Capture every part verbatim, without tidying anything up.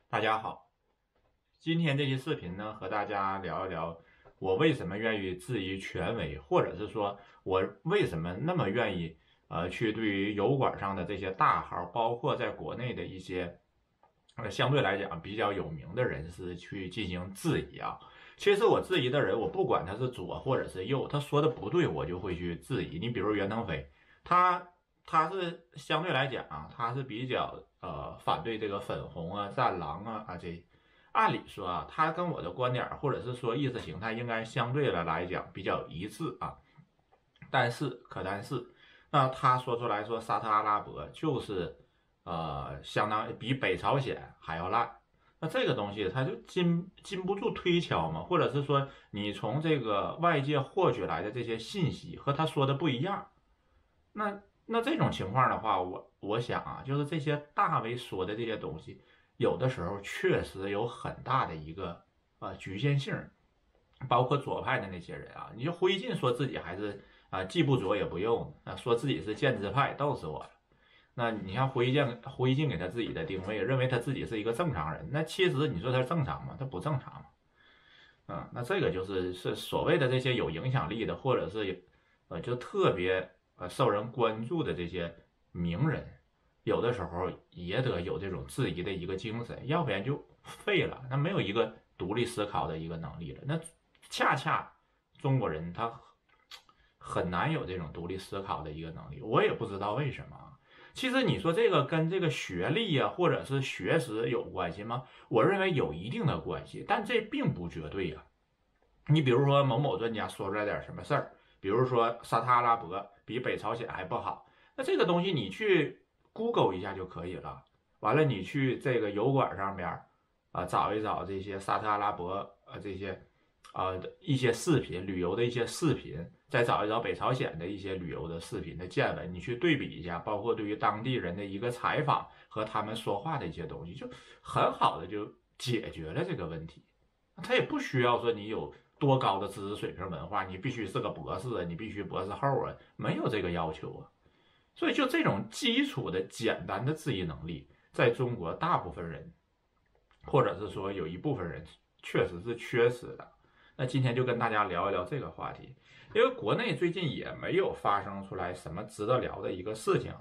大家好，今天这期视频呢，和大家聊一聊我为什么愿意质疑权威，或者是说我为什么那么愿意呃去对于油管上的这些大号，包括在国内的一些呃相对来讲比较有名的人士去进行质疑啊。其实我质疑的人，我不管他是左或者是右，他说的不对，我就会去质疑。你比如袁腾飞，他他是相对来讲啊，他是比较呃反对这个粉红啊、战狼啊啊这。按理说啊，他跟我的观点或者是说意识形态应该相对的来讲比较一致啊。但是可但是，那他说出来说沙特阿拉伯就是呃相当比北朝鲜还要烂，那这个东西它就经经不住推敲嘛，或者是说你从这个外界获取来的这些信息和他说的不一样，那那这种情况的话，我我想啊，就是这些大 V 说的这些东西，有的时候确实有很大的一个呃局限性，包括左派的那些人啊，你就辉进说自己还是啊、呃既不左也不右啊，说自己是建制派，逗死我了。那你像辉进，辉进给他自己的定位，认为他自己是一个正常人，那其实你说他正常吗？他不正常嘛。嗯，那这个就是是所谓的这些有影响力的，或者是呃就特别呃受人关注的这些名人，有的时候也得有这种质疑的一个精神，要不然就废了，那没有一个独立思考的一个能力了。那恰恰中国人他很难有这种独立思考的一个能力，我也不知道为什么啊。其实你说这个跟这个学历呀、或者是学识有关系吗？我认为有一定的关系，但这并不绝对呀。你比如说某某专家说出来点什么事儿，比如说沙特阿拉伯比北朝鲜还不好，那这个东西你去 Google 一下就可以了。完了，你去这个油管上边啊找一找这些沙特阿拉伯啊这些啊一些视频，旅游的一些视频，再找一找北朝鲜的一些旅游的视频的见闻，你去对比一下，包括对于当地人的一个采访和他们说话的一些东西，就很好的就解决了这个问题。他也不需要说你有多高的知识水平、文化，你必须是个博士啊，你必须博士后啊，没有这个要求啊。所以就这种基础的简单的质疑能力，在中国大部分人，或者是说有一部分人确实是缺失的。那今天就跟大家聊一聊这个话题，因为国内最近也没有发生出来什么值得聊的一个事情。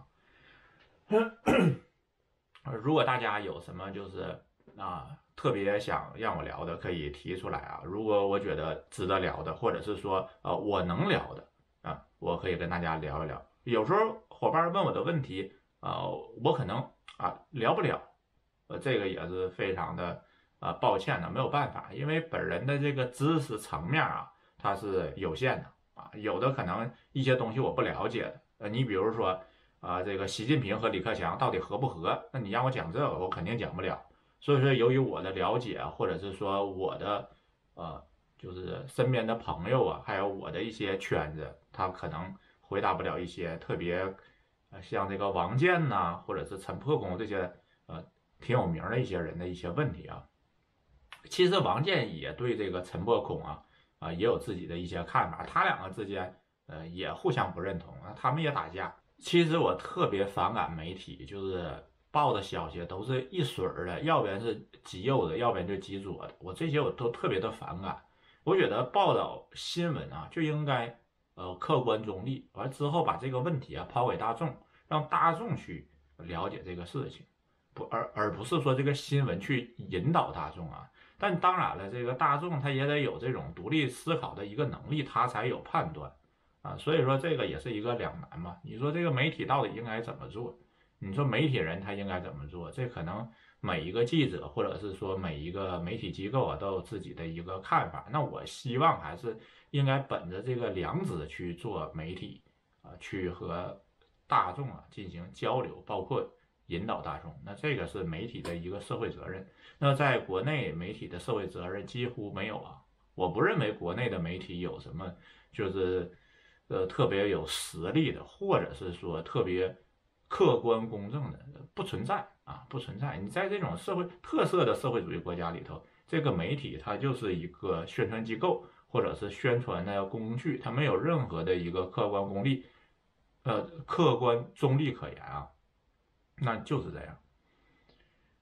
如果大家有什么就是啊特别想让我聊的，可以提出来啊。如果我觉得值得聊的，或者是说呃我能聊的啊，我可以跟大家聊一聊。有时候伙伴问我的问题啊，我可能啊聊不了，呃，这个也是非常的啊抱歉的，没有办法，因为本人的这个知识层面啊，它是有限的啊，有的可能一些东西我不了解的，呃，你比如说。啊，这个习近平和李克强到底合不合？那你让我讲这个，我肯定讲不了。所以说，由于我的了解，或者是说我的呃，就是身边的朋友啊，还有我的一些圈子，他可能回答不了一些特别呃，像这个王健呐、或者是陈破空这些呃挺有名的一些人的一些问题啊。其实王健也对这个陈破空啊啊、也有自己的一些看法，他两个之间呃也互相不认同啊，他们也打架。其实我特别反感媒体，就是报的消息都是一水儿的，要不然是极右的，要不然就极左的。我这些我都特别的反感。我觉得报道新闻啊，就应该呃客观中立，完之后把这个问题啊抛给大众，让大众去了解这个事情，不而而不是说这个新闻去引导大众啊。但当然了，这个大众他也得有这种独立思考的一个能力，他才有判断。啊，所以说这个也是一个两难嘛。你说这个媒体到底应该怎么做？你说媒体人他应该怎么做？这可能每一个记者或者是说每一个媒体机构啊都有自己的一个看法。那我希望还是应该本着这个良知去做媒体啊，去和大众啊进行交流，包括引导大众。那这个是媒体的一个社会责任。那在国内媒体的社会责任几乎没有啊。我不认为国内的媒体有什么就是呃特别有实力的，或者是说特别客观公正的，不存在啊，不存在。你在这种社会特色的社会主义国家里头，这个媒体它就是一个宣传机构或者是宣传的工具，它没有任何的一个客观公立呃客观中立可言啊，那就是这样。嗯、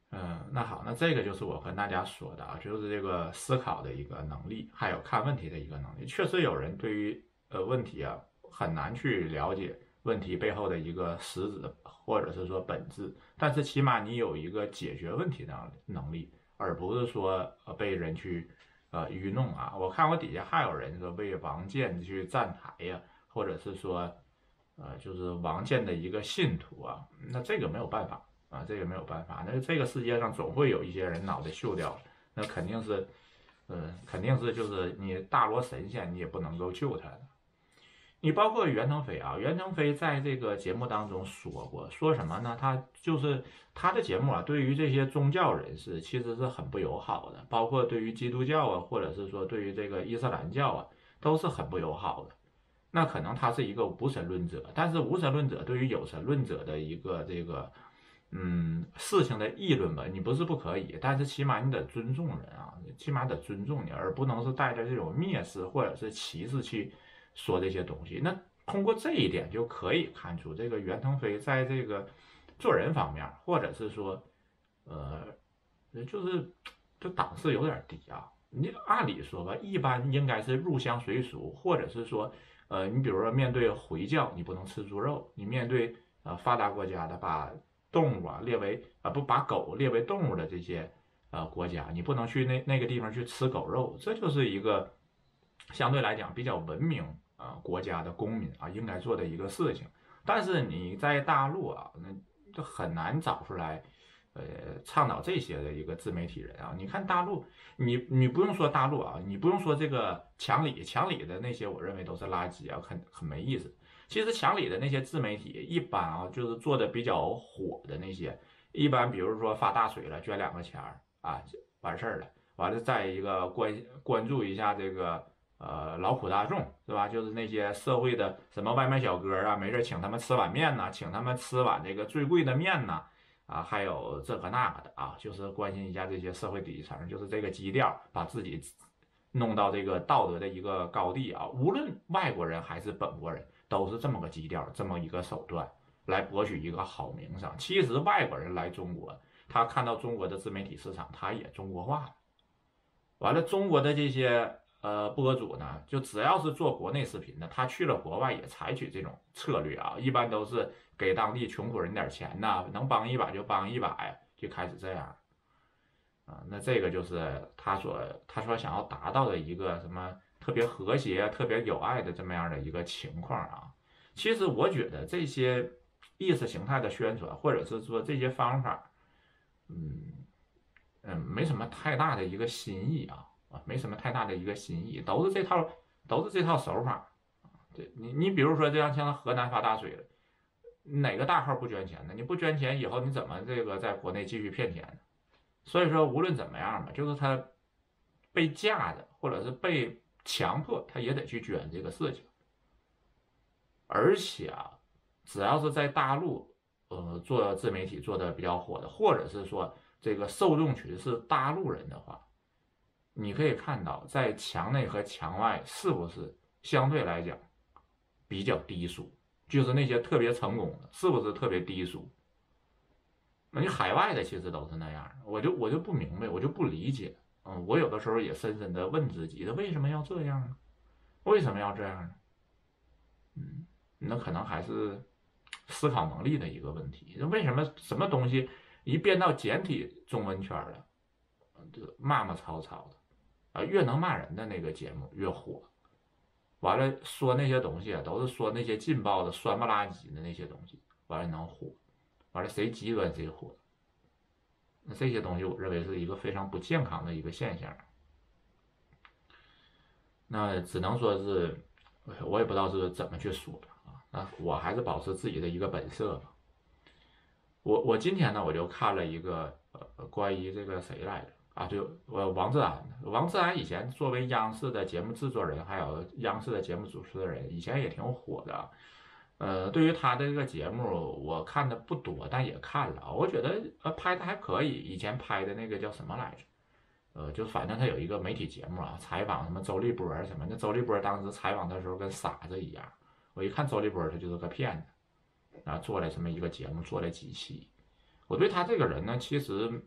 那好，那这个就是我跟大家说的啊，就是这个思考的一个能力，还有看问题的一个能力。确实有人对于呃问题啊很难去了解问题背后的一个实质或者是说本质，但是起码你有一个解决问题的能力，而不是说呃被人去呃愚弄啊。我看我底下还有人说为王建去站台呀、或者是说呃就是王建的一个信徒啊，那这个没有办法。啊，这个没有办法，那这个世界上总会有一些人脑袋锈掉了，那肯定是，嗯，肯定是就是你大罗神仙你也不能够救他的。你包括袁腾飞啊，袁腾飞在这个节目当中说过，说什么呢？他就是他的节目啊，对于这些宗教人士其实是很不友好的，包括对于基督教啊，或者是说对于这个伊斯兰教啊，都是很不友好的。那可能他是一个无神论者，但是无神论者对于有神论者的一个这个。嗯，事情的议论吧，你不是不可以，但是起码你得尊重人啊，起码得尊重你，而不能是带着这种蔑视或者是歧视去说这些东西。那通过这一点就可以看出，这个袁腾飞在这个做人方面，或者是说，呃，就是就档次有点低啊。你按理说吧，一般应该是入乡随俗，或者是说，呃，你比如说面对回教，你不能吃猪肉；你面对呃发达国家的把动物啊列为啊、呃、不把狗列为动物的这些呃国家，你不能去那那个地方去吃狗肉，这就是一个相对来讲比较文明啊、呃、国家的公民啊应该做的一个事情。但是你在大陆啊，那就很难找出来。呃，倡导这些的一个自媒体人啊，你看大陆，你你不用说大陆啊，你不用说这个墙里墙里的那些，我认为都是垃圾啊，很很没意思。其实墙里的那些自媒体，一般啊，就是做的比较火的那些，一般比如说发大水了，捐两个钱儿啊，完事儿了，完了再一个关关注一下这个呃劳苦大众是吧？就是那些社会的什么外卖小哥啊，没事请他们吃碗面呐，请他们吃碗这个最贵的面呐。啊，还有这个那个的啊，就是关心一下这些社会底层，就是这个基调，把自己弄到这个道德的一个高地啊。无论外国人还是本国人，都是这么个基调，这么一个手段来博取一个好名声。其实外国人来中国，他看到中国的自媒体市场，他也中国化了。完了，中国的这些呃博主呢，就只要是做国内视频的，他去了国外也采取这种策略啊，一般都是给当地穷苦人点钱呐，能帮一把就帮一把呀，就开始这样啊。那这个就是他所他所想要达到的一个什么特别和谐、特别有爱的这么样的一个情况啊。其实我觉得这些意识形态的宣传，或者是说这些方法，嗯嗯，没什么太大的一个新意啊。啊，没什么太大的一个新意，都是这套，都是这套手法。对你，你比如说这样，像河南发大水了，哪个大号不捐钱呢？你不捐钱，以后你怎么这个在国内继续骗钱呢？所以说，无论怎么样吧，就是他被架的，或者是被强迫，他也得去捐这个事情。而且啊，只要是在大陆，呃，做自媒体做的比较火的，或者是说这个受众群是大陆人的话，你可以看到，在墙内和墙外是不是相对来讲比较低俗？就是那些特别成功的，是不是特别低俗？那你海外的其实都是那样的，我就我就不明白，我就不理解。嗯，我有的时候也深深的问自己，为什么要这样呢？为什么要这样呢？嗯，那可能还是思考能力的一个问题。为什么什么东西一变到简体中文圈了，这骂骂吵吵的？啊，越能骂人的那个节目越火。完了说那些东西啊，都是说那些劲爆的、酸不拉几的那些东西，完了能火。完了谁极端谁火。那这些东西我认为是一个非常不健康的一个现象。那只能说是，我也不知道是怎么去说啊。那我还是保持自己的一个本色吧。我我今天呢，我就看了一个呃关于这个谁来着啊，就呃王志安。王志安以前作为央视的节目制作人，还有央视的节目主持人，以前也挺火的。呃，对于他的这个节目，我看的不多，但也看了。我觉得呃拍的还可以。以前拍的那个叫什么来着？呃，就反正他有一个媒体节目啊，采访什么周立波什么的。周立波当时采访的时候跟傻子一样。我一看周立波，他就是个骗子。啊，做了这么一个节目，做了几期。我对他这个人呢，其实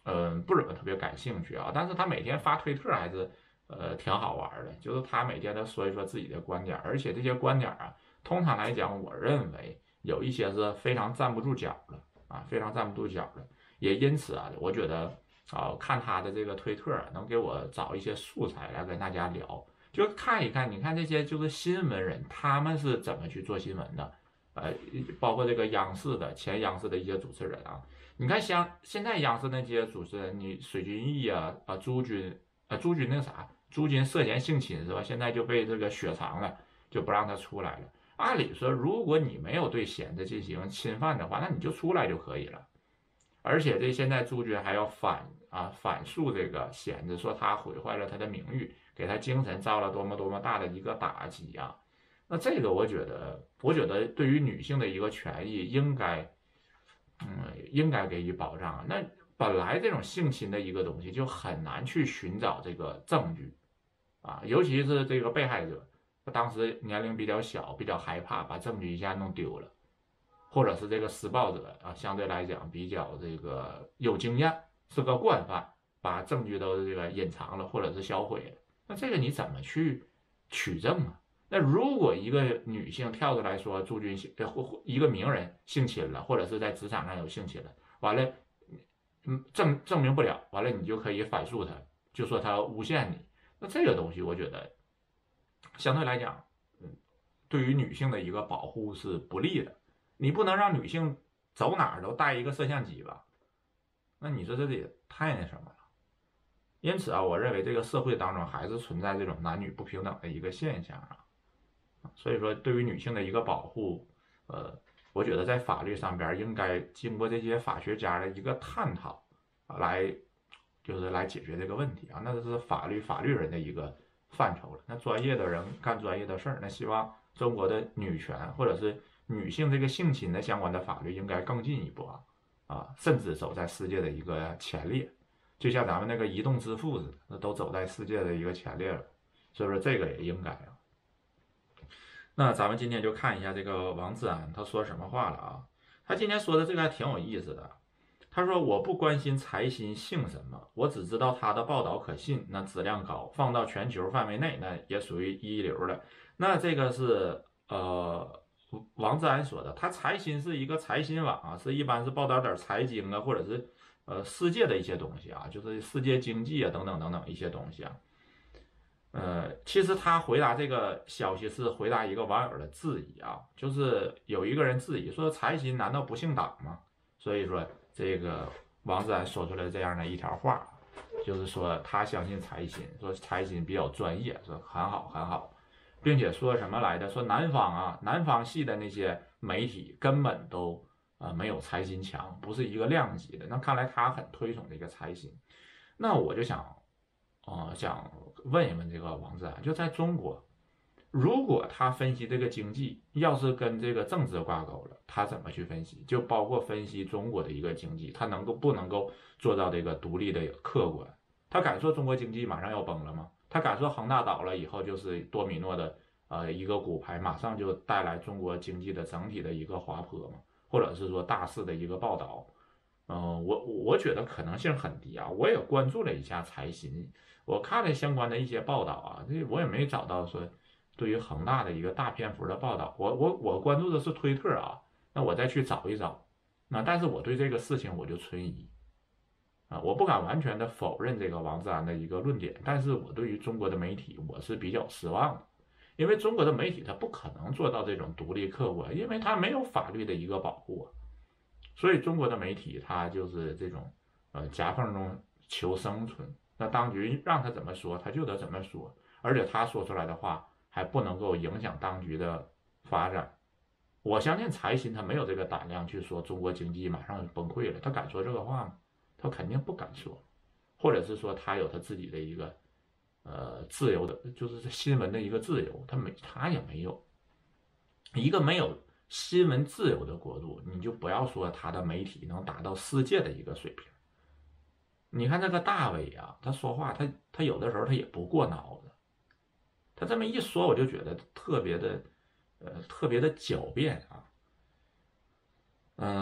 嗯、呃，不怎么特别感兴趣啊。但是他每天发推特还是呃挺好玩的，就是他每天都说一说自己的观点，而且这些观点啊，通常来讲，我认为有一些是非常站不住脚的啊，非常站不住脚的。也因此啊，我觉得啊，看他的这个推特能给我找一些素材来跟大家聊，就看一看，你看这些就是新闻人他们是怎么去做新闻的。呃，包括这个央视的前央视的一些主持人啊，你看像现在央视那些主持人，你水军毅啊啊朱军啊朱军那啥，朱军涉嫌性侵是吧？现在就被这个雪藏了，就不让他出来了。按理说，如果你没有对闲子进行侵犯的话，那你就出来就可以了。而且这现在朱军还要反啊反诉这个闲子，说他毁坏了他的名誉，给他精神造了多么多么大的一个打击啊。那这个我觉得，我觉得对于女性的一个权益，应该，嗯，应该给予保障。那本来这种性侵的一个东西就很难去寻找这个证据啊，尤其是这个被害者，当时年龄比较小，比较害怕，把证据一下弄丢了，或者是这个施暴者啊，相对来讲比较这个有经验，是个惯犯，把证据都这个隐藏了，或者是销毁了。那这个你怎么去取证啊？那如果一个女性跳出来说朱军性，或一个名人性侵了，或者是在职场上有性侵了，完了，嗯，证证明不了，完了你就可以反诉他，就说他诬陷你。那这个东西我觉得相对来讲，嗯，对于女性的一个保护是不利的。你不能让女性走哪儿都带一个摄像机吧？那你说这也太那什么了。因此啊，我认为这个社会当中还是存在这种男女不平等的一个现象啊。所以说，对于女性的一个保护，呃，我觉得在法律上边应该经过这些法学家的一个探讨，来就是来解决这个问题啊。那是法律法律人的一个范畴了。那专业的人干专业的事儿，那希望中国的女权或者是女性这个性侵的相关的法律应该更进一步啊啊，甚至走在世界的一个前列，就像咱们那个移动支付似的，那都走在世界的一个前列了。所以说这个也应该啊。那咱们今天就看一下这个王志安他说什么话了啊？他今天说的这个还挺有意思的。他说：“我不关心财新姓什么，我只知道他的报道可信，那质量高，放到全球范围内，那也属于一流的。”那这个是呃王志安说的。他财新是一个财新网啊，是一般是报道点财经啊，或者是呃世界的一些东西啊，就是世界经济啊等等等等一些东西啊。呃，其实他回答这个消息是回答一个网友的质疑啊，就是有一个人质疑说财新难道不姓党吗？所以说这个王志安说出来这样的一条话，就是说他相信财新，说财新比较专业，说很好很好，并且说什么来的？说南方啊，南方系的那些媒体根本都呃没有财新强，不是一个量级的。那看来他很推崇这个财新。那我就想。呃，想问一问这个王志安，就在中国，如果他分析这个经济，要是跟这个政治挂钩了，他怎么去分析？就包括分析中国的一个经济，他能够不能够做到这个独立的客观？他敢说中国经济马上要崩了吗？他敢说恒大倒了以后就是多米诺的呃一个骨牌，马上就带来中国经济的整体的一个滑坡吗？或者是说大势的一个报道？嗯、呃，我我觉得可能性很低啊。我也关注了一下财新。我看了相关的一些报道啊，这我也没找到说对于恒大的一个大篇幅的报道。我我我关注的是推特啊，那我再去找一找。那但是我对这个事情我就存疑啊，我不敢完全的否认这个王志安的一个论点，但是我对于中国的媒体我是比较失望的，因为中国的媒体它不可能做到这种独立客观，因为它没有法律的一个保护啊，所以中国的媒体它就是这种呃夹缝中求生存。那当局让他怎么说，他就得怎么说，而且他说出来的话还不能够影响当局的发展。我相信财新他没有这个胆量去说中国经济马上崩溃了，他敢说这个话吗？他肯定不敢说，或者是说他有他自己的一个呃自由的，就是新闻的一个自由，他没他也没有。一个没有新闻自由的国度，你就不要说他的媒体能达到世界的一个水平。你看这个大伟啊，他说话，他他有的时候他也不过脑子，他这么一说，我就觉得特别的，呃，特别的狡辩啊。嗯、呃，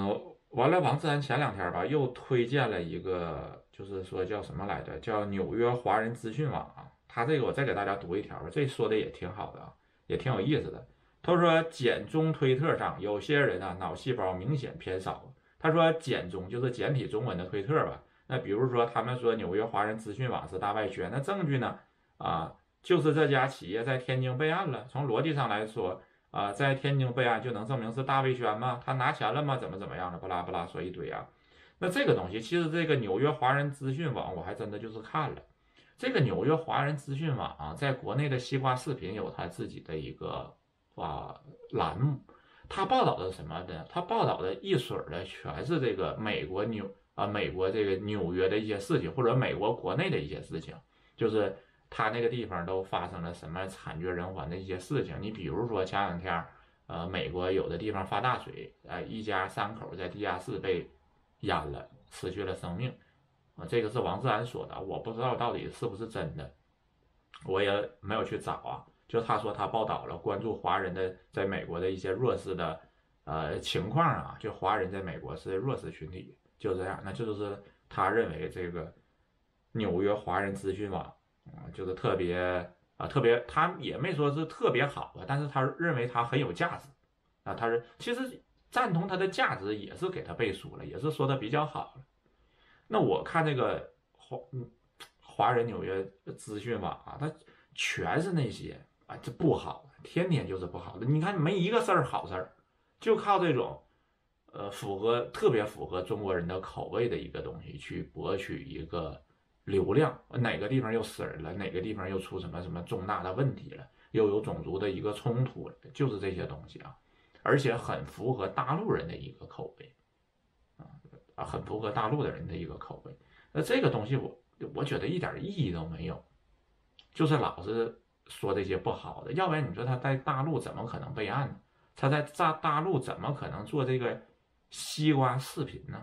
完了，王自然前两天吧又推荐了一个，就是说叫什么来着？叫纽约华人资讯网啊。他这个我再给大家读一条吧，这说的也挺好的啊，也挺有意思的。他说简中推特上有些人啊脑细胞明显偏少。他说简中就是简体中文的推特吧。那比如说他们说纽约华人资讯网是大外宣，那证据呢？啊，就是这家企业在天津备案了。从逻辑上来说。啊，在天津备案就能证明是大维宣吗？他拿钱了吗？怎么怎么样的？巴拉巴拉说一堆啊。那这个东西，其实这个纽约华人资讯网，我还真的就是看了。这个纽约华人资讯网啊，在国内的西瓜视频有他自己的一个啊栏目，他报道的什么呢？他报道的一水儿的全是这个美国纽啊美国这个纽约的一些事情，或者美国国内的一些事情，就是。他那个地方都发生了什么惨绝人寰的一些事情？你比如说前两天，呃，美国有的地方发大水，呃，一家三口在地下室被淹了，失去了生命。啊，这个是王自然说的，我不知道到底是不是真的，我也没有去找啊。就他说他报道了关注华人的在美国的一些弱势的呃情况啊，就华人在美国是弱势群体，就这样。那这就是他认为这个纽约华人资讯网。啊，就是特别啊，特别，他也没说是特别好吧，但是他认为他很有价值啊，他是其实赞同他的价值，也是给他背书了，也是说的比较好了。那我看这个华华人纽约资讯网啊，它全是那些啊，这不好的，天天就是不好的。你看没一个事儿好事儿，就靠这种呃符合特别符合中国人的口味的一个东西去博取一个。流量哪个地方又死人了，哪个地方又出什么什么重大的问题了，又有种族的一个冲突了，就是这些东西啊，而且很符合大陆人的一个口味啊啊，很符合大陆的人的一个口味。那这个东西我我觉得一点意义都没有，就是老是说这些不好的，要不然你说他在大陆怎么可能备案呢？他在大大陆怎么可能做这个西瓜视频呢？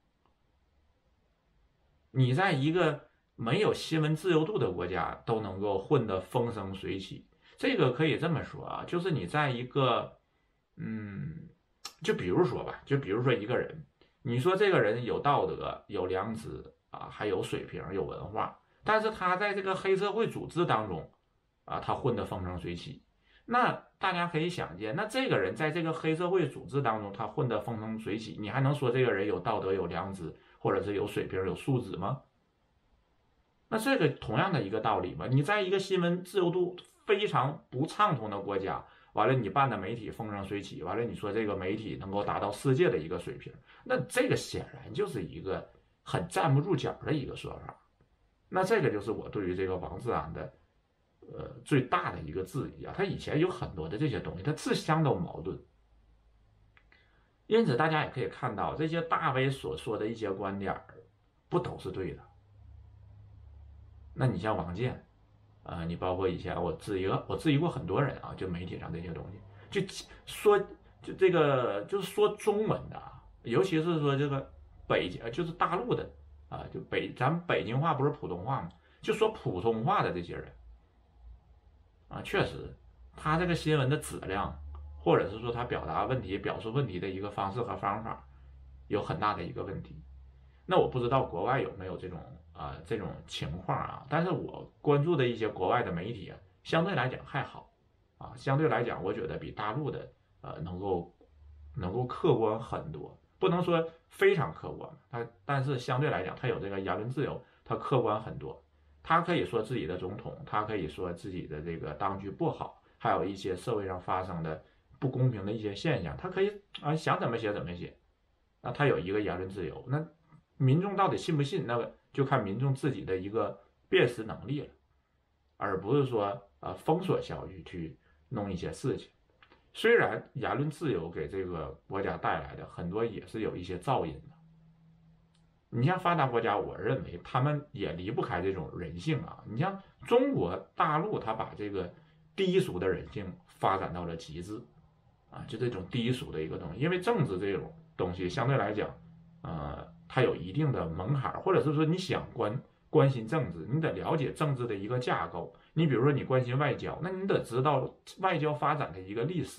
你在一个没有新闻自由度的国家都能够混得风生水起，这个可以这么说啊，就是你在一个，嗯，就比如说吧，就比如说一个人，你说这个人有道德、有良知啊，还有水平、有文化，但是他在这个黑社会组织当中啊，他混得风生水起，那大家可以想见，那这个人在这个黑社会组织当中，他混得风生水起，你还能说这个人有道德、有良知？或者是有水平、有素质吗？那这个同样的一个道理嘛，你在一个新闻自由度非常不畅通的国家，完了你办的媒体风生水起，完了你说这个媒体能够达到世界的一个水平，那这个显然就是一个很站不住脚的一个说法。那这个就是我对于这个王自然的呃最大的一个质疑啊，他以前有很多的这些东西，他自相都矛盾。因此，大家也可以看到，这些大 V 所说的一些观点不都是对的。那你像王健，啊、呃，你包括以前我质疑，我质疑过很多人啊，就媒体上这些东西，就说就这个就是说中文的，尤其是说这个北京，就是大陆的啊，就北咱北京话不是普通话吗？就说普通话的这些人啊，确实，他这个新闻的质量。或者是说他表达问题、表述问题的一个方式和方法有很大的一个问题。那我不知道国外有没有这种啊、呃、这种情况啊，但是我关注的一些国外的媒体啊，相对来讲还好啊，相对来讲我觉得比大陆的呃能够能够客观很多，不能说非常客观，它但是相对来讲它有这个言论自由，它客观很多，他可以说自己的总统，他可以说自己的这个当局不好，还有一些社会上发生的。不公平的一些现象，他可以啊想怎么写怎么写，那他有一个言论自由，那民众到底信不信，那个就看民众自己的一个辨识能力了，而不是说呃封锁消息去弄一些事情。虽然言论自由给这个国家带来的很多也是有一些噪音的，你像发达国家，我认为他们也离不开这种人性啊。你像中国大陆，他把这个低俗的人性发展到了极致。啊，就这种低俗的一个东西，因为政治这种东西相对来讲，呃，它有一定的门槛，或者是说你想关关心政治，你得了解政治的一个架构。你比如说你关心外交，那你得知道外交发展的一个历史，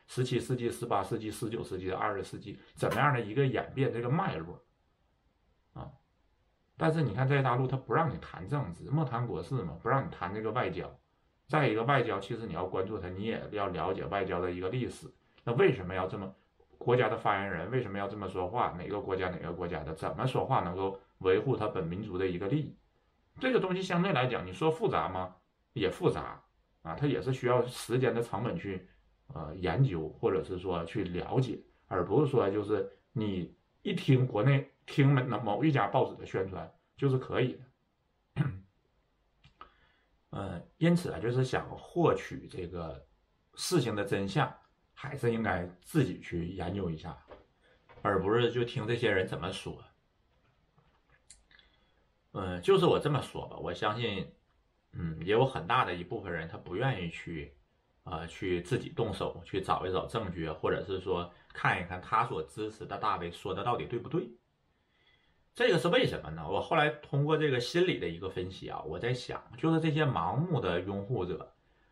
十七世纪、十八世纪、十九世纪、二十世纪怎么样的一个演变这个脉络啊。但是你看在大陆，他不让你谈政治，莫谈国事嘛，不让你谈这个外交。再一个，外交其实你要关注它，你也要了解外交的一个历史。那为什么要这么？国家的发言人为什么要这么说话？哪个国家哪个国家的怎么说话能够维护他本民族的一个利益？这个东西相对来讲，你说复杂吗？也复杂啊，它也是需要时间的成本去呃研究，或者是说去了解，而不是说就是你一听国内听某某一家报纸的宣传就是可以的。呃，因此啊，就是想获取这个事情的真相，还是应该自己去研究一下，而不是就听这些人怎么说。嗯，就是我这么说吧，我相信，嗯，也有很大的一部分人他不愿意去，呃，去自己动手去找一找证据，或者是说看一看他所支持的大 V 说的到底对不对。这个是为什么呢？我后来通过这个心理的一个分析啊，我在想，就是这些盲目的拥护者，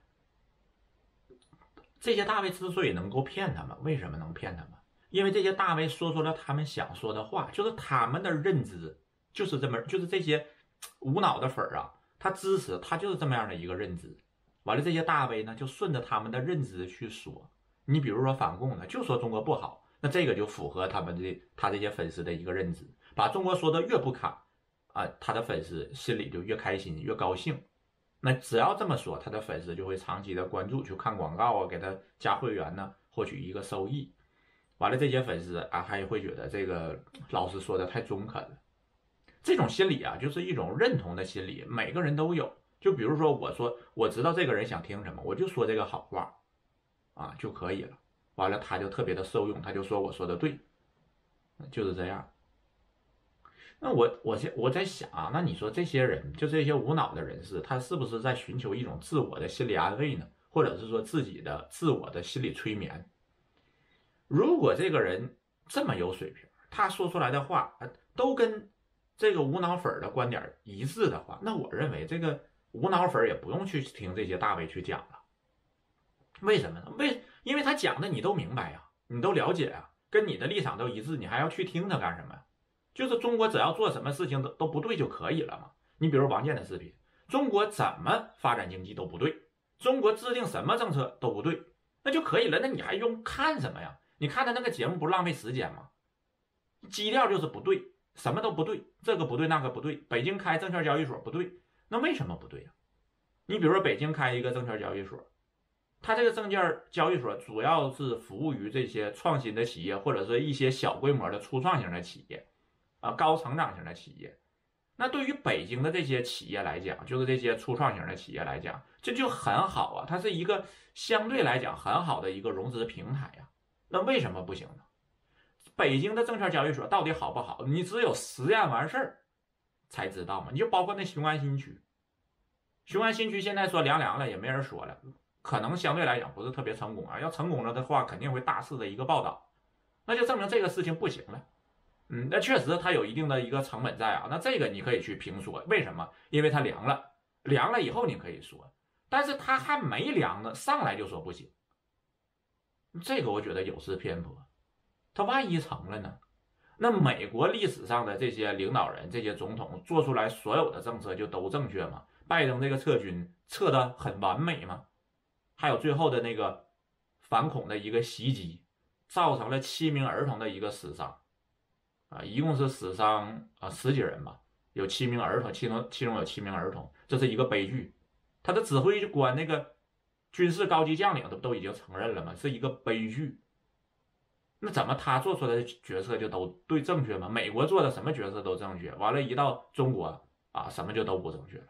这些大 V 之所以能够骗他们，为什么能骗他们？因为这些大 V 说出了他们想说的话，就是他们的认知就是这么，就是这些无脑的粉啊，他支持他就是这么样的一个认知。完了，这些大 V 呢就顺着他们的认知去说。你比如说反共呢，就说中国不好，那这个就符合他们这他这些粉丝的一个认知。把中国说的越不堪啊，他的粉丝心里就越开心越高兴。那只要这么说，他的粉丝就会长期的关注，去看广告啊，给他加会员呢，获取一个收益。完了，这些粉丝啊还会觉得这个老师说的太中肯了。这种心理啊，就是一种认同的心理，每个人都有。就比如说，我说我知道这个人想听什么，我就说这个好话啊就可以了。完了，他就特别的受用，他就说我说的对，就是这样。那我我我在想啊，那你说这些人，就这些无脑的人士，他是不是在寻求一种自我的心理安慰呢？或者是说自己的自我的心理催眠？如果这个人这么有水平，他说出来的话都跟这个无脑粉的观点一致的话，那我认为这个无脑粉也不用去听这些大 V 去讲了。为什么呢？为因为他讲的你都明白呀，你都了解呀，跟你的立场都一致，你还要去听他干什么呀？就是中国只要做什么事情都都不对就可以了嘛。你比如王健的视频，中国怎么发展经济都不对，中国制定什么政策都不对，那就可以了。那你还用看什么呀？你看他那个节目不浪费时间吗？基调就是不对，什么都不对，这个不对那个不对，北京开证券交易所不对，那为什么不对呀？你比如说北京开一个证券交易所，它这个证券交易所主要是服务于这些创新的企业，或者是一些小规模的初创型的企业啊，高成长型的企业。那对于北京的这些企业来讲，就是这些初创型的企业来讲，这就很好啊，它是一个相对来讲很好的一个融资平台呀。那为什么不行呢？北京的证券交易所到底好不好？你只有实验完事儿才知道嘛。你就包括那雄安新区，雄安新区现在说凉凉了，也没人说了，可能相对来讲不是特别成功啊。要成功了的话，肯定会大肆的一个报道，那就证明这个事情不行了。嗯，那确实它有一定的一个成本在啊。那这个你可以去评说，为什么？因为它凉了，凉了以后你可以说，但是它还没凉呢，上来就说不行，这个我觉得有失偏颇。他万一成了呢？那美国历史上的这些领导人、这些总统做出来所有的政策就都正确吗？拜登这个撤军撤得很完美吗？还有最后的那个反恐的一个袭击，造成了七名儿童的一个死伤，啊，一共是死伤啊十几人吧，有七名儿童，其中其中有七名儿童，这是一个悲剧。他的指挥官那个军事高级将领都都已经承认了嘛，是一个悲剧。那怎么他做出来的决策就都对正确吗？美国做的什么决策都正确，完了，一到中国啊，什么就都不正确了。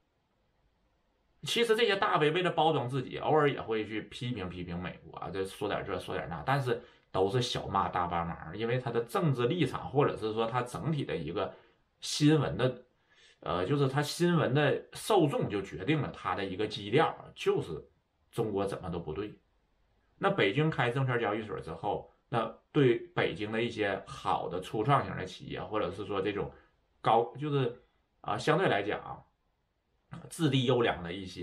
其实这些大 V 为了包装自己，偶尔也会去批评批评美国啊，这说点这说点那，但是都是小骂大帮忙，因为他的政治立场或者是说他整体的一个新闻的，呃，就是他新闻的受众就决定了他的一个基调，就是中国怎么都不对。那北京开证券交易所之后，那对北京的一些好的初创型的企业，或者是说这种高，就是啊，相对来讲啊，质地优良的一些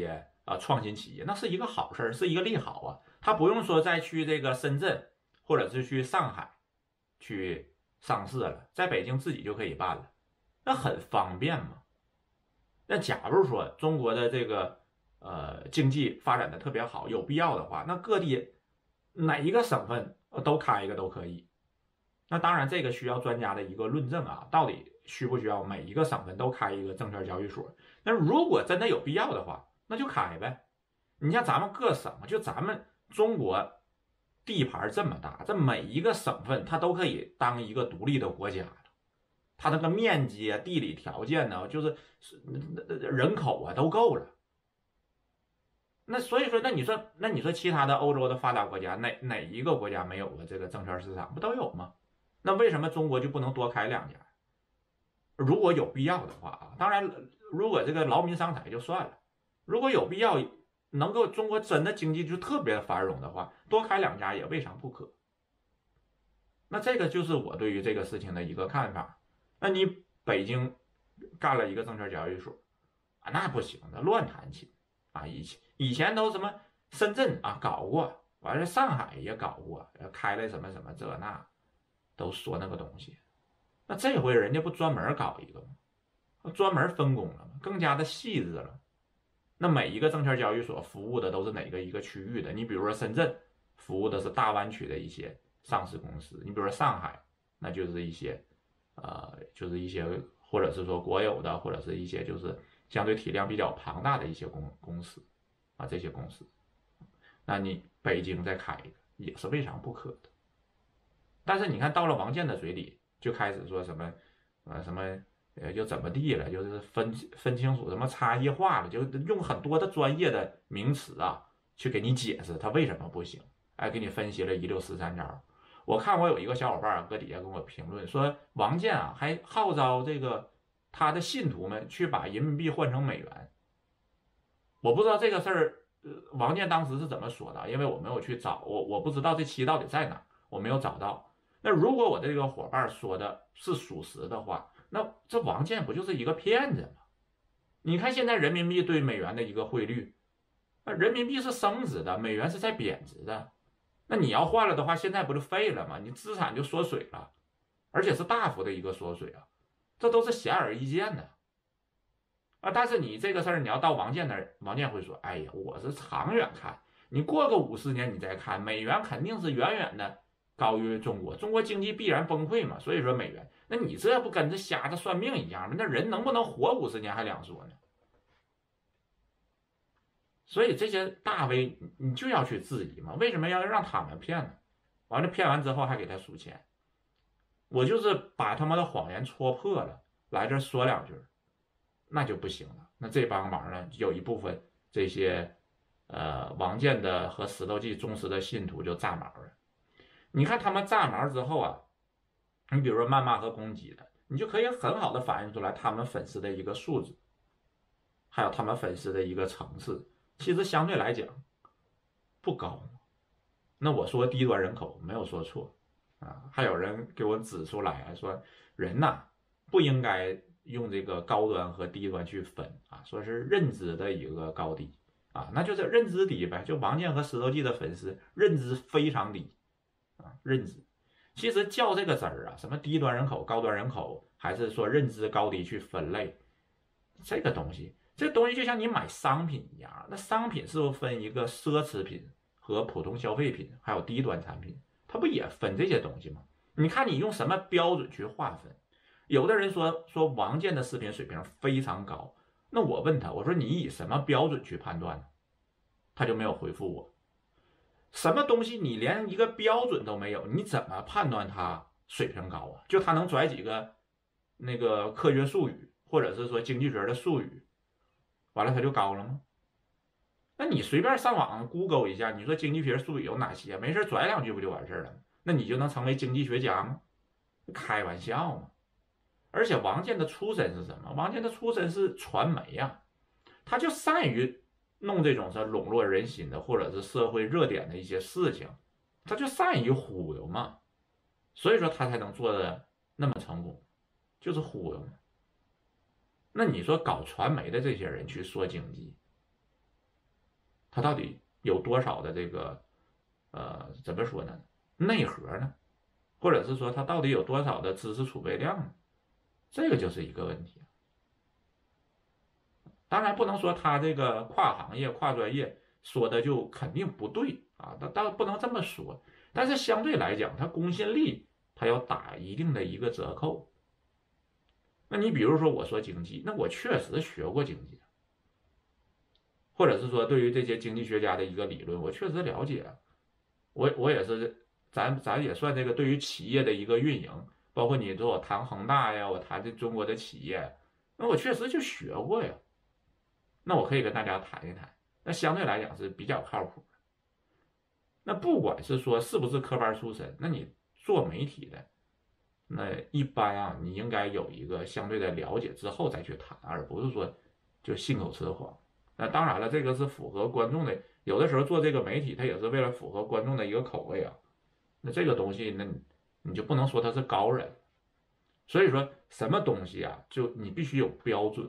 啊创新企业，那是一个好事，是一个利好啊。他不用说再去这个深圳或者是去上海去上市了，在北京自己就可以办了，那很方便嘛。那假如说中国的这个呃经济发展的特别好，有必要的话，那各地哪一个省份都开一个都可以。那当然，这个需要专家的一个论证啊，到底需不需要每一个省份都开一个证券交易所？那如果真的有必要的话，那就开呗。你像咱们各省，就咱们中国地盘这么大，这每一个省份它都可以当一个独立的国家了。它那个面积啊、地理条件呢，就是人口啊都够了。那所以说，那你说，那你说其他的欧洲的发达国家，哪哪一个国家没有过这个证券市场？不都有吗？那为什么中国就不能多开两家？如果有必要的话啊，当然，如果这个劳民伤财就算了。如果有必要，能够中国真的经济就特别繁荣的话，多开两家也未尝不可。那这个就是我对于这个事情的一个看法。那你北京干了一个证券交易所啊，那不行，那乱弹琴啊！以前以前都什么深圳啊搞过，完了上海也搞过，开了什么什么这那。都说那个东西，那这回人家不专门搞一个吗？专门分工了吗？更加的细致了。那每一个证券交易所服务的都是哪个一个区域的？你比如说深圳服务的是大湾区的一些上市公司，你比如说上海，那就是一些呃，就是一些或者是说国有的，或者是一些就是相对体量比较庞大的一些公公司啊，这些公司，那你北京再开一个也是未尝不可的。但是你看到了王健的嘴里，就开始说什么，呃什么，呃就怎么地了，就是分分清楚什么差异化了，就用很多的专业的名词啊，去给你解释他为什么不行，哎，给你分析了一溜十三招。我看我有一个小伙伴搁底下跟我评论说，王健啊还号召这个他的信徒们去把人民币换成美元。我不知道这个事儿，呃，王健当时是怎么说的，因为我没有去找，我我不知道这期到底在哪，我没有找到。那如果我这个伙伴说的是属实的话，那这王健不就是一个骗子吗？你看现在人民币对美元的一个汇率，那人民币是升值的，美元是在贬值的。那你要换了的话，现在不就废了吗？你资产就缩水了，而且是大幅的一个缩水啊，这都是显而易见的啊。但是你这个事儿，你要到王健那儿，王健会说：“哎呀，我是长远看，你过个五十年你再看，美元肯定是远远的。”高于中国，中国经济必然崩溃嘛，所以说美元，那你这不跟这瞎子算命一样吗？那人能不能活五十年还两说呢？所以这些大 V 你就要去质疑嘛，为什么要让他们骗呢？完了骗完之后还给他数钱，我就是把他们的谎言戳破了，来这说两句，那就不行了。那这帮忙呢，有一部分这些呃王健的和石头记忠实的信徒就炸毛了。你看他们炸毛之后啊，你比如说谩骂和攻击的，你就可以很好的反映出来他们粉丝的一个素质，还有他们粉丝的一个层次，其实相对来讲不高。那我说低端人口没有说错啊，还有人给我指出来说，人呐不应该用这个高端和低端去分啊，说是认知的一个高低啊，那就是认知低呗。就王健和石头记的粉丝认知非常低。啊，认知，其实叫这个字儿啊，什么低端人口、高端人口，还是说认知高低去分类，这个东西，这东西就像你买商品一样，那商品是不是分一个奢侈品和普通消费品，还有低端产品，它不也分这些东西吗？你看你用什么标准去划分？有的人说说王健的视频水平非常高，那我问他，我说你以什么标准去判断呢？他就没有回复我。什么东西你连一个标准都没有，你怎么判断它水平高啊？就他能拽几个那个科学术语，或者是说经济学的术语，完了他就高了吗？那你随便上网 Google 一下，你说经济学术语有哪些？没事拽两句不就完事了吗？那你就能成为经济学家吗？开玩笑嘛！而且王健的出身是什么？王健的出身是传媒呀、啊，他就善于弄这种是笼络人心的，或者是社会热点的一些事情，他就善于忽悠嘛，所以说他才能做的那么成功，就是忽悠嘛。那你说搞传媒的这些人去说经济， 它到底有多少的这个呃怎么说呢内核呢？或者是说它到底有多少的知识储备量呢？这个就是一个问题。当然不能说他这个跨行业、跨专业说的就肯定不对啊，当然不能这么说。但是相对来讲，它公信力它要打一定的一个折扣。那你比如说我说经济，那我确实学过经济，或者是说对于这些经济学家的一个理论，我确实了解。我我也是，咱咱也算这个对于企业的一个运营，包括你说我谈恒大呀，我谈这中国的企业，那我确实就学过呀。那我可以跟大家谈一谈，那相对来讲是比较靠谱的。那不管是说是不是科班出身，那你做媒体的，那一般啊，你应该有一个相对的了解之后再去谈，而不是说就信口雌黄。那当然了，这个是符合观众的，有的时候做这个媒体，它也是为了符合观众的一个口味啊。那这个东西，那你你就不能说他是高人。所以说，什么东西啊，就你必须有标准。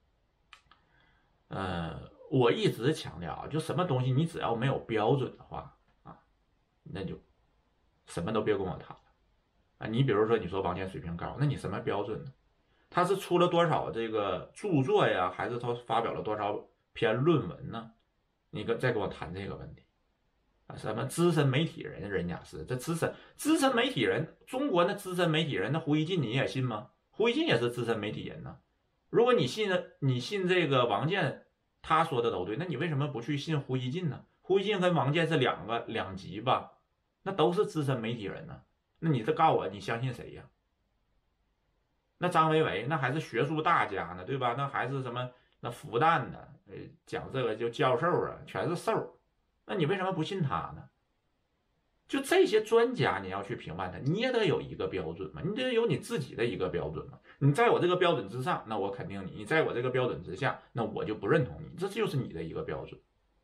呃，我一直强调啊，就什么东西你只要没有标准的话啊，那就什么都别跟我谈了啊。你比如说，你说王健水平高，那你什么标准呢？他是出了多少这个著作呀，还是他发表了多少篇论文呢？你跟再跟我谈这个问题啊？什么资深媒体人，人家是这资深资深媒体人，中国那资深媒体人，那胡锡进你也信吗？胡锡进也是资深媒体人呢。如果你信你信这个王健他说的都对，那你为什么不去信胡锡进呢？胡锡进跟王健是两个两级吧？那都是资深媒体人呢。那你这告诉我，你相信谁呀？那张维为那还是学术大家呢，对吧？那还是什么那复旦的，呃，讲这个就教授啊，全是授。那你为什么不信他呢？就这些专家，你要去评判他，你也得有一个标准嘛，你得有你自己的一个标准嘛。你在我这个标准之上，那我肯定你；你在我这个标准之下，那我就不认同你。这就是你的一个标准。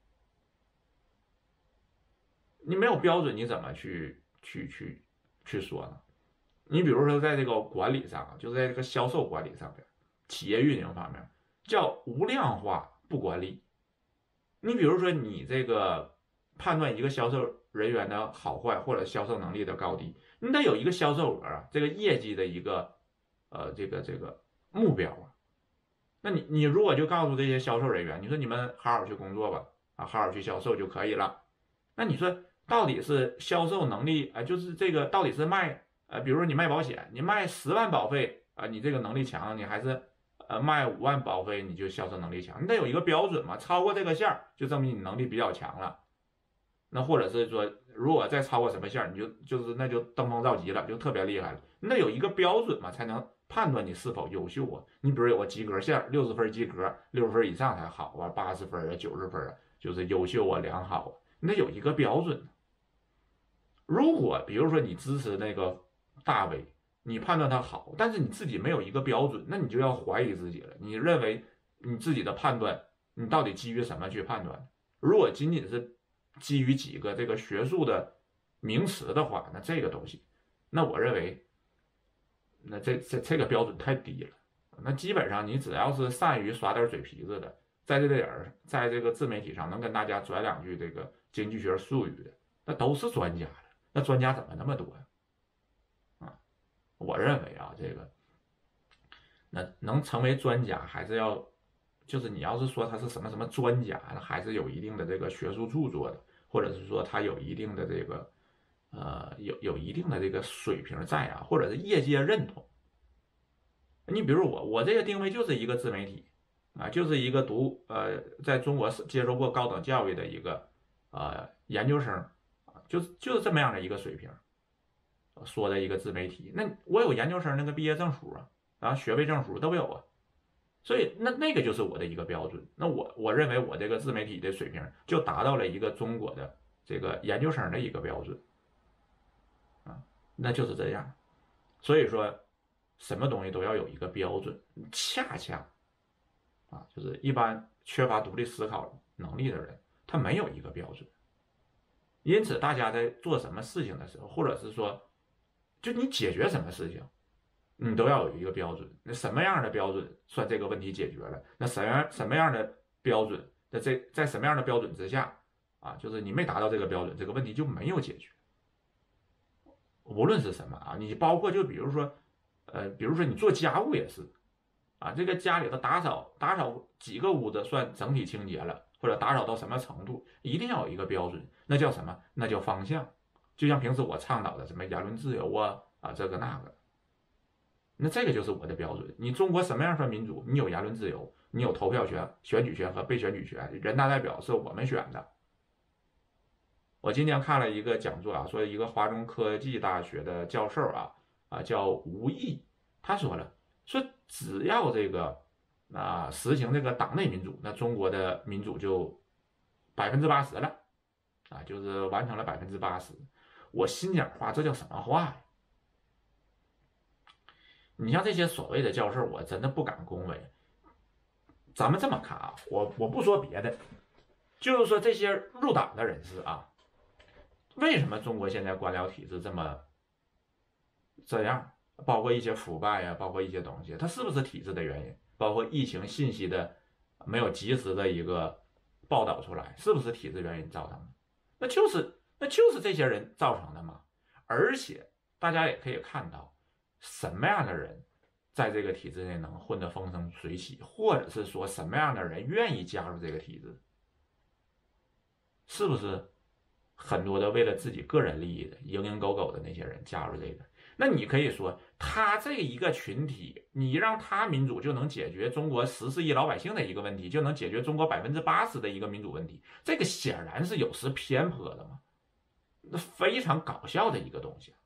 你没有标准，你怎么去去去去说呢？你比如说，在这个管理上，就在这个销售管理上面，企业运营方面，叫无量化不管理。你比如说，你这个判断一个销售人员的好坏或者销售能力的高低，你得有一个销售额啊，这个业绩的一个呃这个这个目标啊。那你你如果就告诉这些销售人员，你说你们好好去工作吧，啊，好好去销售就可以了。那你说到底是销售能力啊、呃，就是这个到底是卖呃，比如说你卖保险，你卖十万保费啊、呃，你这个能力强，你还是呃卖五万保费你就销售能力强，你得有一个标准嘛，超过这个线儿就证明你能力比较强了。那或者是说，如果再超过什么线儿，你就就是那就登峰造极了，就特别厉害了。那有一个标准嘛，才能判断你是否优秀啊。你比如有个及格线，六十分及格，六十分以上才好啊，八十分啊，九十分啊，就是优秀啊，良好啊，那有一个标准。如果比如说你支持那个大 V，你判断他好，但是你自己没有一个标准，那你就要怀疑自己了。你认为你自己的判断，你到底基于什么去判断？如果仅仅是基于几个这个学术的名词的话，那这个东西，那我认为，那这这这个标准太低了。那基本上你只要是善于耍点嘴皮子的，在这点儿，在这个自媒体上能跟大家拽两句这个经济学术语的，那都是专家的。那专家怎么那么多呀？啊，我认为啊，这个那能成为专家，还是要，就是你要是说他是什么什么专家，那还是有一定的这个学术著作的，或者是说他有一定的这个，呃，有有一定的这个水平在啊，或者是业界认同。你比如我，我这个定位就是一个自媒体啊，就是一个读呃，在中国接受过高等教育的一个呃研究生啊，就是就是这么样的一个水平，说的一个自媒体。那我有研究生那个毕业证书啊，啊学位证书都有啊，所以那那个就是我的一个标准。那我我认为我这个自媒体的水平就达到了一个中国的这个研究生的一个标准啊，那就是这样。所以说，什么东西都要有一个标准，恰恰啊，就是一般缺乏独立思考能力的人，他没有一个标准。因此，大家在做什么事情的时候，或者是说，就你解决什么事情，你都要有一个标准。那什么样的标准算这个问题解决了？那什么什么样的标准在这在什么样的标准之下啊，就是你没达到这个标准，这个问题就没有解决。无论是什么啊，你包括就比如说，呃，比如说你做家务也是啊，这个家里头打扫打扫几个屋子算整体清洁了，或者打扫到什么程度，一定要有一个标准，那叫什么？那叫方向。就像平时我倡导的什么言论自由啊啊这个那个，那这个就是我的标准。你中国什么样算民主？你有言论自由，你有投票权、选举权和被选举权，人大代表是我们选的。我今天看了一个讲座啊，说一个华中科技大学的教授啊啊叫吴毅，他说了，说只要这个啊实行这个党内民主，那中国的民主就百分之八十了啊，就是完成了百分之八十。我心讲话，这叫什么话呀？你像这些所谓的教授，我真的不敢恭维。咱们这么看啊，我我不说别的，就是说这些入党的人士啊，为什么中国现在官僚体制这么这样？包括一些腐败呀、啊，包括一些东西，它是不是体制的原因？包括疫情信息的没有及时的一个报道出来，是不是体制原因造成的？那就是那就是这些人造成的嘛。而且大家也可以看到，什么样的人在这个体制内能混得风生水起，或者是说什么样的人愿意加入这个体制，是不是很多的为了自己个人利益的蝇营狗苟的那些人加入这个？那你可以说他这一个群体，你让他民主就能解决中国十四亿老百姓的一个问题，就能解决中国百分之八十的一个民主问题，这个显然是有失偏颇的嘛，那非常搞笑的一个东西。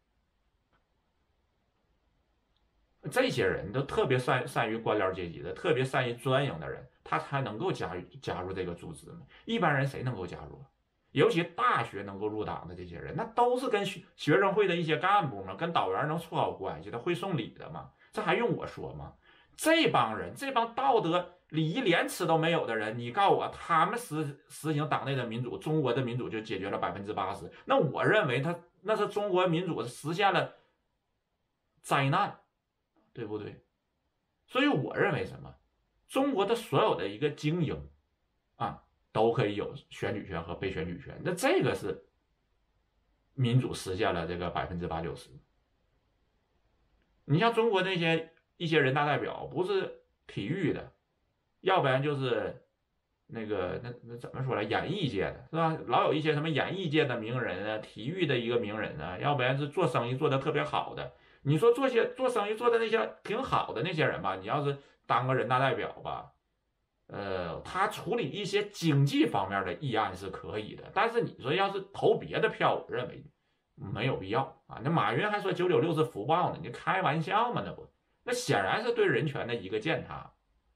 这些人都特别善善于官僚阶级的，特别善于钻营的人，他才能够加入加入这个组织嘛。一般人谁能够加入？尤其大学能够入党的这些人，那都是跟学学生会的一些干部嘛，跟党员能处好关系的，会送礼的嘛。这还用我说吗？这帮人，这帮道德礼仪廉耻都没有的人，你告诉我，他们实实行党内的民主，中国的民主就解决了百分之八十？那我认为他那是中国民主实现了灾难。对不对？所以我认为什么？中国的所有的一个精英啊，都可以有选举权和被选举权，那这个是民主实现了这个百分之八九十。你像中国那些一些人大代表，不是体育的，要不然就是那个那那怎么说来，演艺界的是吧？老有一些什么演艺界的名人啊，体育的一个名人啊，要不然是做生意做得特别好的。你说做些做生意做的那些挺好的那些人吧，你要是当个人大代表吧，呃，他处理一些经济方面的议案是可以的，但是你说要是投别的票，我认为没有必要啊。那马云还说九九六是福报呢，你开玩笑吗？那不，那显然是对人权的一个践踏。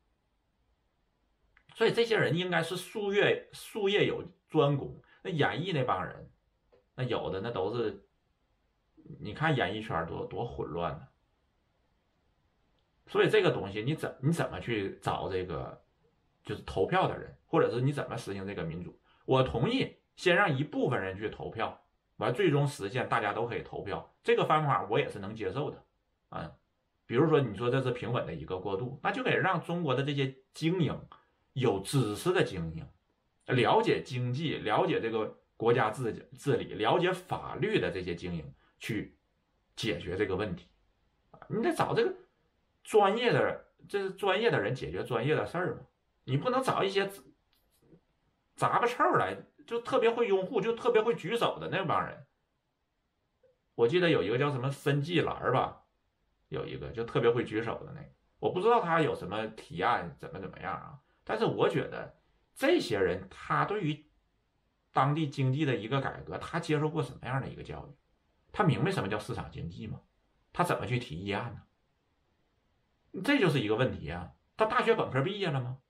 所以这些人应该是术业术业有专攻。那演艺那帮人，那有的那都是。你看演艺圈多多混乱呢，所以这个东西你怎你怎么去找这个就是投票的人，或者是你怎么实行这个民主？我同意先让一部分人去投票，完最终实现大家都可以投票，这个方法我也是能接受的啊。比如说你说这是平稳的一个过渡，那就得让中国的这些精英、有知识的精英，了解经济、了解这个国家治治理、了解法律的这些精英。去解决这个问题，你得找这个专业的，这是专业的人解决专业的事儿嘛。你不能找一些杂巴臭来，就特别会拥护，就特别会举手的那帮人。我记得有一个叫什么申纪兰吧，有一个就特别会举手的那个，我不知道他有什么提案怎么怎么样啊。但是我觉得这些人他对于当地经济的一个改革，他接受过什么样的一个教育？他明白什么叫市场经济吗？他怎么去提议案呢？这就是一个问题啊！他大学本科毕业了吗？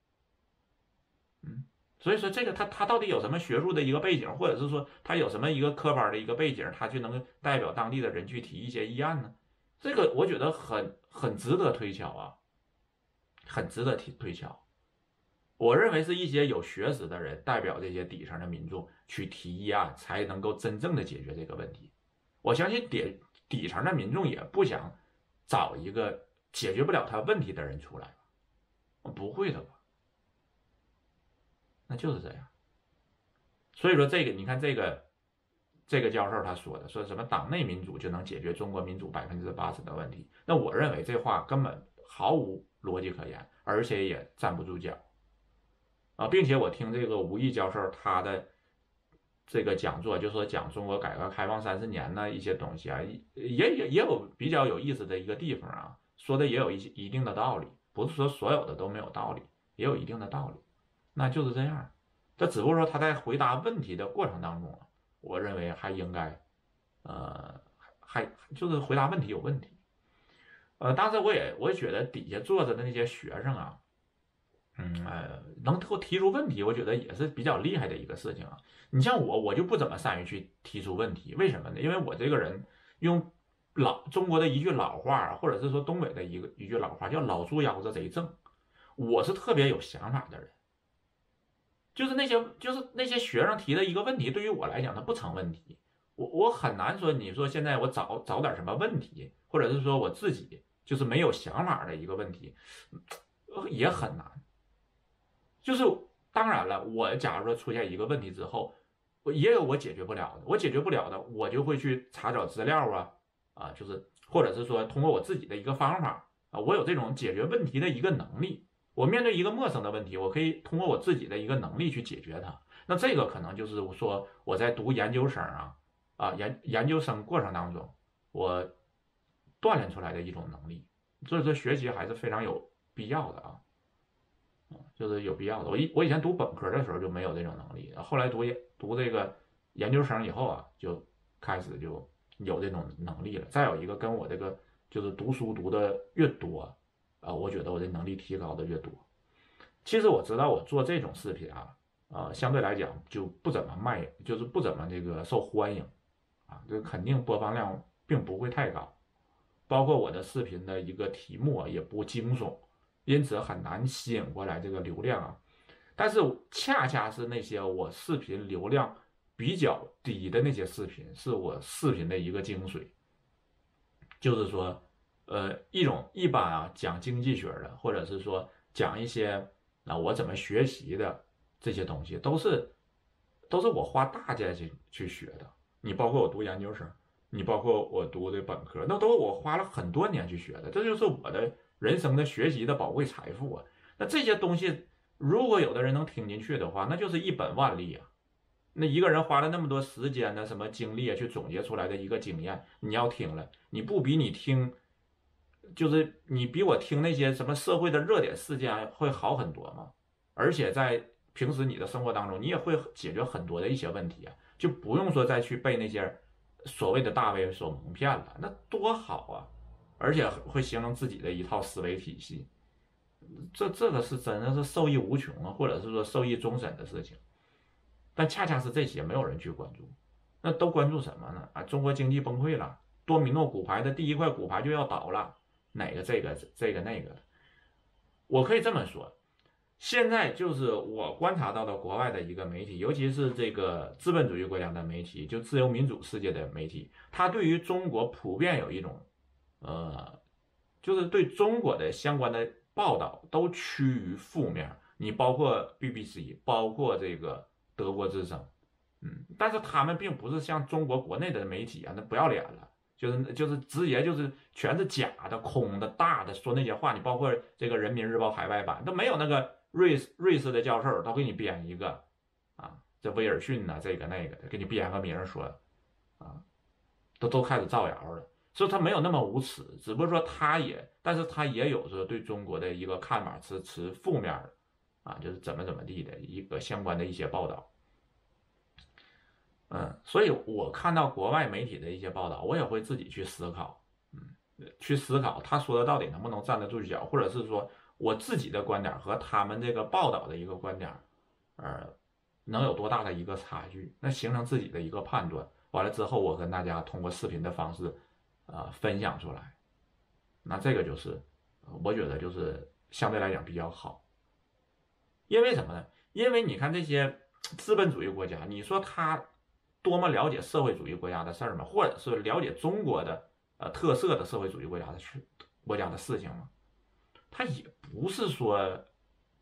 嗯，所以说这个他他到底有什么学术的一个背景，或者是说他有什么一个科班的一个背景，他就能代表当地的人去提一些议案呢？这个我觉得很很值得推敲啊，很值得推敲。我认为是一些有学识的人代表这些底层的民众去提议案，才能够真正的解决这个问题。我相信底底层的民众也不想找一个解决不了他问题的人出来，不会的吧？ 那就是这样。所以说这个你看这个这个教授他说的，说什么党内民主就能解决中国民主百分之八十的问题，那我认为这话根本毫无逻辑可言，而且也站不住脚啊！并且我听这个吴毅教授他的这个讲座，就说讲中国改革开放三十年的一些东西啊，也也也有比较有意思的一个地方啊，说的也有一些一定的道理，不是说所有的都没有道理，也有一定的道理，那就是这样。这只不过说他在回答问题的过程当中啊，我认为还应该，呃，还就是回答问题有问题。呃，当时我也我也觉得底下坐着的那些学生啊，嗯呃，能够提出问题，我觉得也是比较厉害的一个事情啊。你像我，我就不怎么善于去提出问题，为什么呢？因为我这个人用老中国的一句老话，或者是说东北的一个一句老话，叫老猪腰子贼正。我是特别有想法的人，就是那些就是那些学生提的一个问题，对于我来讲，它不成问题。我我很难说，你说现在我找找点什么问题，或者是说我自己就是没有想法的一个问题，也很难。就是当然了，我假如说出现一个问题之后，我也有我解决不了的，我解决不了的，我就会去查找资料啊啊，就是或者是说通过我自己的一个方法啊，我有这种解决问题的一个能力。我面对一个陌生的问题，我可以通过我自己的一个能力去解决它。那这个可能就是说我在读研究生啊啊研研究生过程当中，我锻炼出来的一种能力。所以说学习还是非常有必要的啊。就是有必要的。我以我以前读本科的时候就没有这种能力，后来读读这个研究生以后啊，就开始就有这种能力了。再有一个，跟我这个就是读书读的越多啊、呃，我觉得我的能力提高的越多。其实我知道我做这种视频啊，呃，相对来讲就不怎么卖，就是不怎么这个受欢迎啊，这肯定播放量并不会太高，包括我的视频的一个题目啊也不惊悚。因此很难吸引过来这个流量啊，但是恰恰是那些我视频流量比较低的那些视频，是我视频的一个精髓。就是说，呃，一种一般啊讲经济学的，或者是说讲一些啊我怎么学习的这些东西，都是都是我花大价钱去学的。你包括我读研究生，你包括我读的本科，那都是我花了很多年去学的，这就是我的人生的学习的宝贵财富啊！那这些东西，如果有的人能听进去的话，那就是一本万利啊！那一个人花了那么多时间呢，什么精力啊，去总结出来的一个经验，你要听了，你不比你听，就是你比我听那些什么社会的热点事件会好很多吗？而且在平时你的生活当中，你也会解决很多的一些问题啊，就不用说再去被那些所谓的大 V 所蒙骗了，那多好啊！而且会形成自己的一套思维体系，这这个是真的是受益无穷啊，或者是说受益终身的事情。但恰恰是这些没有人去关注，那都关注什么呢？啊，中国经济崩溃了，多米诺骨牌的第一块骨牌就要倒了，哪个这个这个那个的。我可以这么说，现在就是我观察到的国外的一个媒体，尤其是这个资本主义国家的媒体，就自由民主世界的媒体，它对于中国普遍有一种。呃，就是对中国的相关的报道都趋于负面，你包括 B B C， 包括这个德国之声，嗯，但是他们并不是像中国国内的媒体啊，那不要脸了，就是就是直接就是全是假的、空的、大的说那些话，你包括这个人民日报海外版都没有那个瑞士瑞士的教授都给你编一个啊，这威尔逊呐、啊，这个那个的给你编个名说啊，都都开始造谣了。所以他没有那么无耻，只不过说他也，但是他也有说对中国的一个看法是持负面的，啊，就是怎么怎么地的一个相关的一些报道，嗯，所以我看到国外媒体的一些报道，我也会自己去思考，嗯，去思考他说的到底能不能站得住脚，或者是说我自己的观点和他们这个报道的一个观点，呃，能有多大的一个差距，那形成自己的一个判断，完了之后我跟大家通过视频的方式。呃，分享出来，那这个就是，我觉得就是相对来讲比较好，因为什么呢？因为你看这些资本主义国家，你说他多么了解社会主义国家的事儿吗？或者是了解中国的呃特色的社会主义国家的事国家的事情吗？他也不是说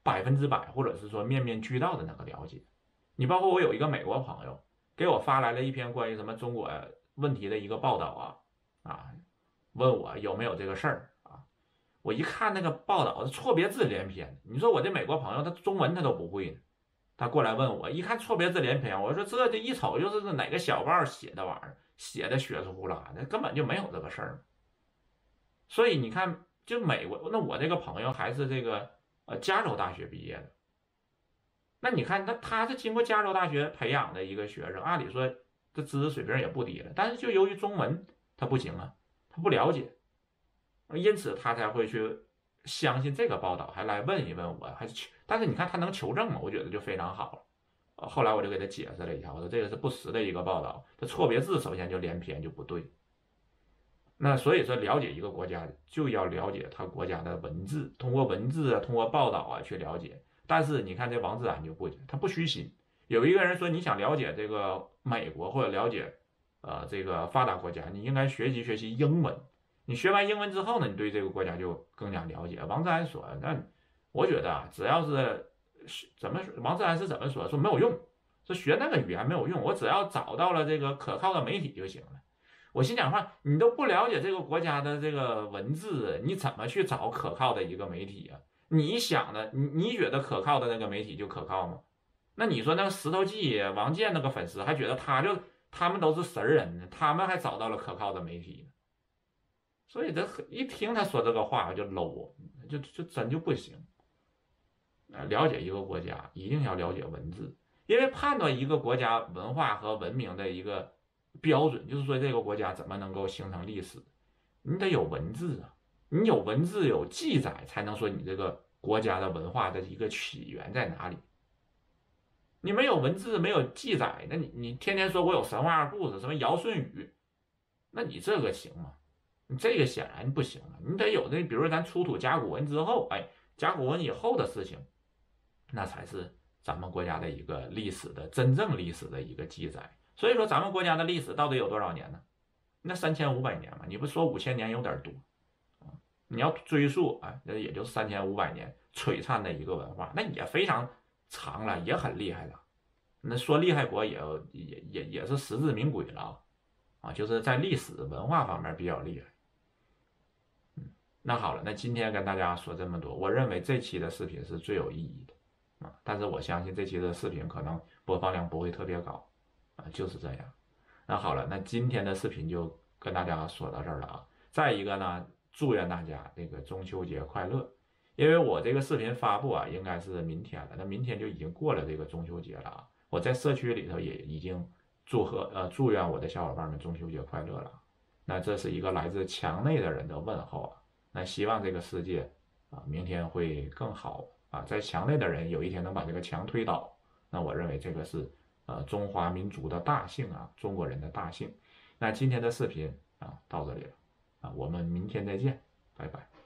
百分之百或者是说面面俱到的那个了解。你包括我有一个美国朋友给我发来了一篇关于什么中国问题的一个报道啊啊，问我有没有这个事儿啊。我一看那个报道，错别字连篇。你说我这美国朋友他中文他都不会呢，他过来问我，一看错别字连篇，我说这这一瞅就是哪个小报写的玩意儿，写的血呼啦的，根本就没有这个事儿。所以你看，就美国，那我这个朋友还是这个呃加州大学毕业的，那你看他他是经过加州大学培养的一个学生，按理说这知识水平也不低了，但是就由于中文他不行啊，他不了解，因此他才会去相信这个报道，还来问一问我，还是但是你看他能求证吗？我觉得就非常好了。后来我就给他解释了一下，我说这个是不实的一个报道，这错别字首先就连篇就不对。那所以说，了解一个国家就要了解他国家的文字，通过文字啊，通过报道啊去了解。但是你看这王自然就不，他不虚心。有一个人说，你想了解这个美国或者了解呃这个发达国家，你应该学习学习英文。你学完英文之后呢，你对这个国家就更加了解。王自然说，那我觉得啊，只要是怎么王自然是怎么说，说没有用，说学那个语言没有用，我只要找到了这个可靠的媒体就行了。我心想话，你都不了解这个国家的这个文字，你怎么去找可靠的一个媒体啊？你想的，你你觉得可靠的那个媒体就可靠吗？那你说那个石头记、王健那个粉丝还觉得他就他们都是神人呢，他们还找到了可靠的媒体呢？所以这一听他说这个话就 low， 就就真就不行。了解一个国家一定要了解文字，因为判断一个国家文化和文明的一个标准，就是说这个国家怎么能够形成历史，你得有文字啊，你有文字有记载，才能说你这个国家的文化的一个起源在哪里。你没有文字没有记载，那你你天天说我有神话故事，什么尧舜禹，那你这个行吗？你这个显然不行了，你得有这，比如说咱出土甲骨文之后，哎，甲骨文以后的事情，那才是咱们国家的一个历史的真正历史的一个记载。所以说，咱们国家的历史到底有多少年呢？那三千五百年嘛，你不说五千年有点多啊？你要追溯啊，那也就三千五百年璀璨的一个文化，那也非常长了，也很厉害了。那说厉害国也也也也是实至名归了啊，就是在历史文化方面比较厉害。嗯，那好了，那今天跟大家说这么多，我认为这期的视频是最有意义的啊，但是我相信这期的视频可能播放量不会特别高。啊，就是这样。那好了，那今天的视频就跟大家说到这儿了啊。再一个呢，祝愿大家这个中秋节快乐。因为我这个视频发布啊，应该是明天了，那明天就已经过了这个中秋节了啊。我在社区里头也已经祝贺呃祝愿我的小伙伴们中秋节快乐了。那这是一个来自墙内的人的问候啊。那希望这个世界啊，明天会更好啊，在墙内的人有一天能把这个墙推倒。那我认为这个是。呃，中华民族的大幸啊，中国人的大幸。那今天的视频啊，到这里了啊，我们明天再见，拜拜。